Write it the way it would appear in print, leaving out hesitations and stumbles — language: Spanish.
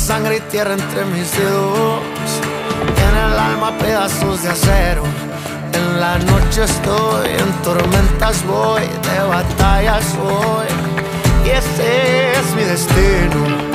sangre y tierra entre mis dedos. En el alma pedazos de acero. En la noche estoy, en tormentas voy, de batallas voy. Y ese es mi destino.